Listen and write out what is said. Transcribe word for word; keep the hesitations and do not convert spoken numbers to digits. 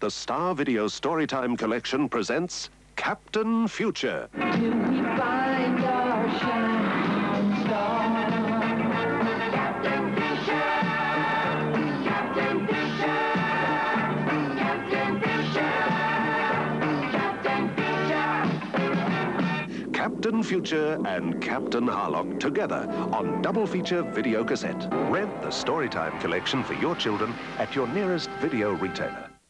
The Star Video Storytime Collection presents Captain Future. Till we find our shining star. Captain Future! Captain Future! Captain Future! Captain Future! Captain Future and Captain Harlock together on double feature video cassette. Rent the Storytime Collection for your children at your nearest video retailer.